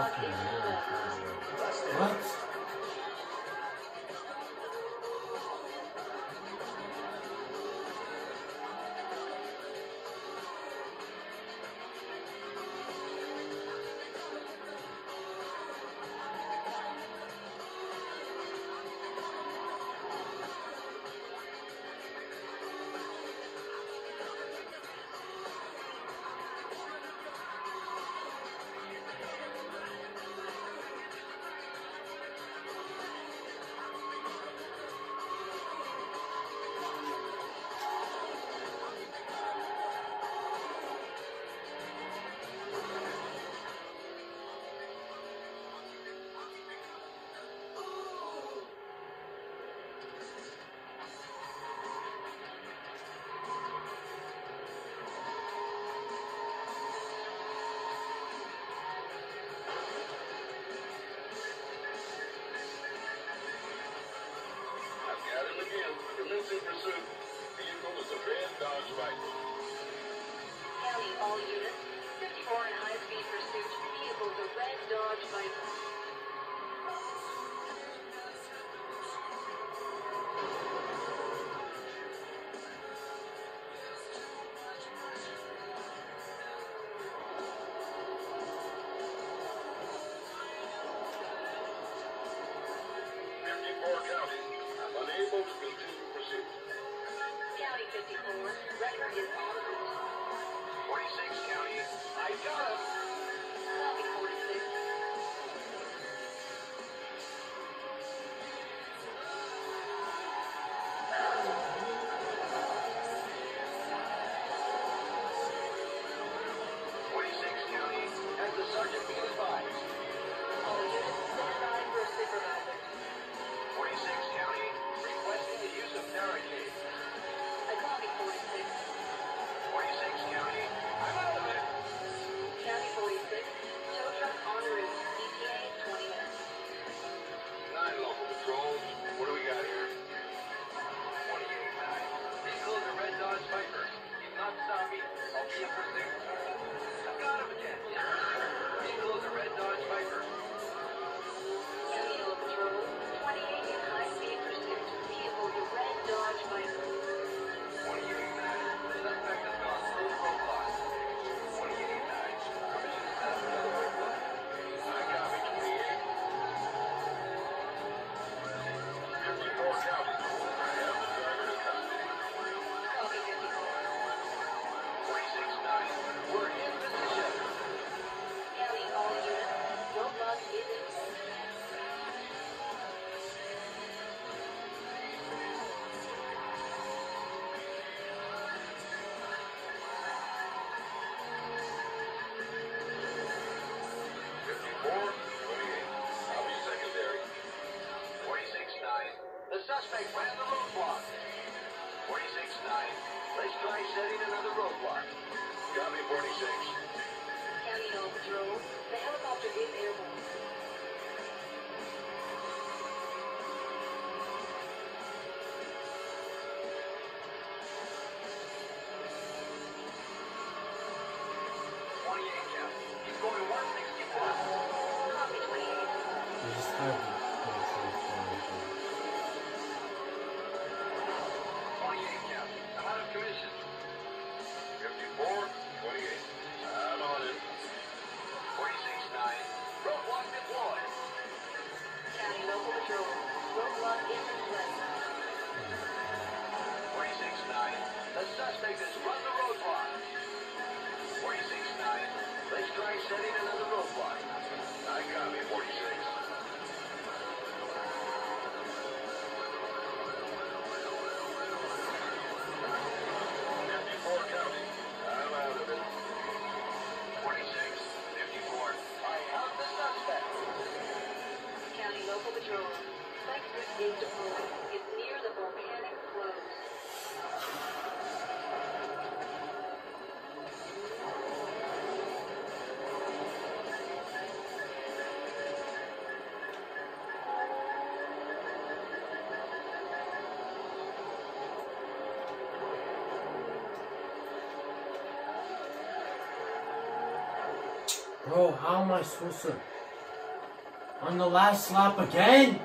lock is What? Commencing pursuit. Vehicle is a red Dodge Viper. County, all units. 54 in high-speed pursuit. Vehicle is a red Dodge Viper. Unable to continue pursuit. County 54, record is en route. 46 County, I got him. Copy 46. County, has the sergeant been advised? All units stand by for a supervisor. 46 County, requesting the use of barricades. I copy 46. 46 County, I'm out of it. County 46, tow truck en route. ETA 20 minutes. 9 local patrols. What do we got here? 28-9. Vehicle is a red Dodge Viper. He's not stopping. I'll be in pursuit. I've got him again. Vehicle is a red Dodge Viper. County Hill Patrol, 28 in high-speed pursuit. Vehicle is a red Dodge Viper. 28-9. Suspect has gone through roadblock. 28-9. Permission to set up another roadblock. I copy 28. 54 County. I have the driver in custody. Copy 54. 46-9. We're in position. County, all units, roadblock is in place. I'll be secondary. 46-9. The suspect ran the roadblock. 46-9. Let's try setting another roadblock. Copy 46. County Hill Patrol, the helicopter is airborne. He's going 161. Copy 28. You just have to 28 County. I'm out of commission. 54, 28. I'm on it. 46-9. Roadblock deployed. County Local Patrol, roadblock is in place. 46-9. The suspect has run the roadblock. 46-9. Let's try setting another roadblock. I copy 46. 54 County. I'm out of it. 46, 54. I have the suspect. County Local Patrol, Spike Group is deployed. It's near the volcanic flows. Bro, how am I supposed to On the last lap again?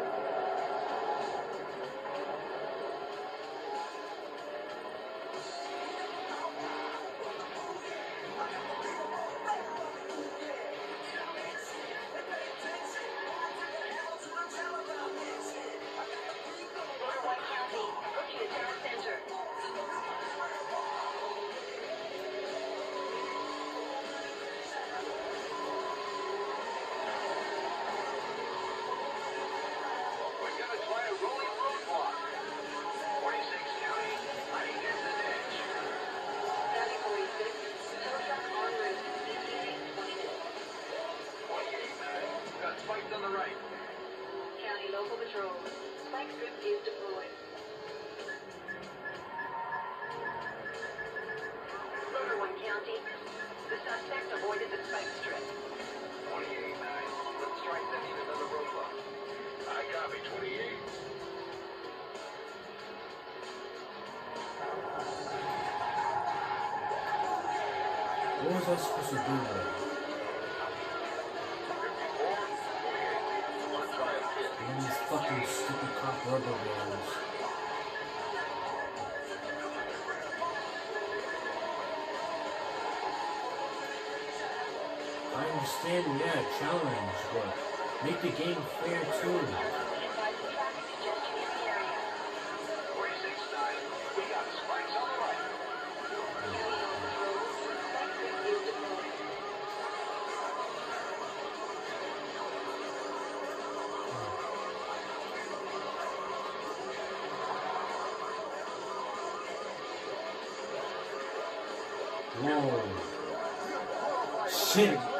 What was I supposed to do there? And these fucking stupid cop rubber bands. I understand, yeah, challenge, but make the game fair too. Whoa. Shit.